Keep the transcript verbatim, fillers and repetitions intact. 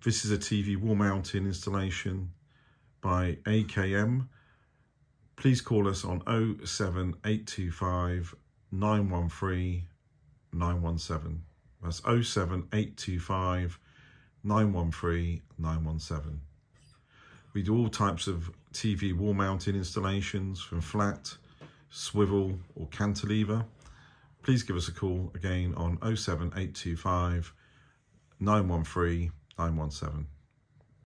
This is a T V wall mounting installation by A K M. Please call us on oh seven eight two five nine one three nine one seven. That's oh seven eight two five nine one three nine one seven. We do all types of T V wall mounting installations from flat, swivel or cantilever. Please give us a call again on oh seven eight two five nine one three nine one seven.